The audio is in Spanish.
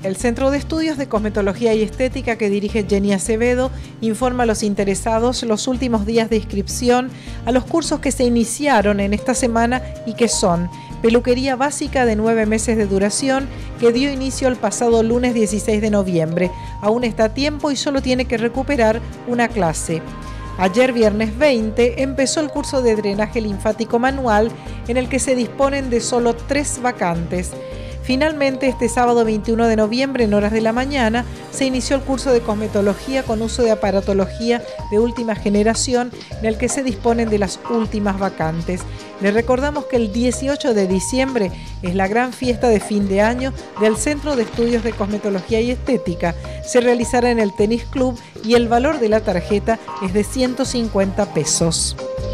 El Centro de Estudios de Cosmetología y Estética que dirige Jenny Acevedo informa a los interesados los últimos días de inscripción a los cursos que se iniciaron en esta semana y que son peluquería básica de 9 meses de duración que dio inicio el pasado lunes 16 de noviembre. Aún está a tiempo y solo tiene que recuperar una clase. Ayer, viernes 20, empezó el curso de drenaje linfático manual en el que se disponen de solo 3 vacantes. Finalmente, este sábado 21 de noviembre, en horas de la mañana, se inició el curso de cosmetología con uso de aparatología de última generación, en el que se disponen de las últimas vacantes. Les recordamos que el 18 de diciembre es la gran fiesta de fin de año del Centro de Estudios de Cosmetología y Estética. Se realizará en el Tenis Club y el valor de la tarjeta es de 150 pesos.